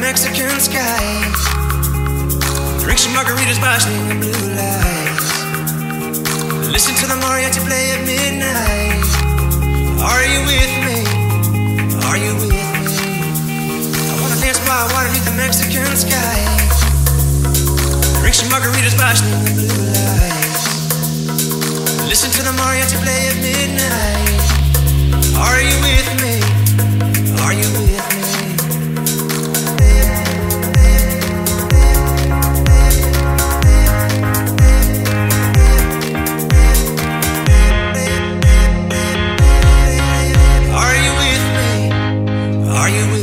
Mexican skies. Drink some margaritas basking in blue lights. Listen to the mariachi play at midnight. Are you with me? Are you with me? I wanna dance by water beneath the Mexican skies. Drink some margaritas basking in blue lights. Listen to the mariachi play at midnight. Are you with me? Are you with me? Are you with me? Are you with me?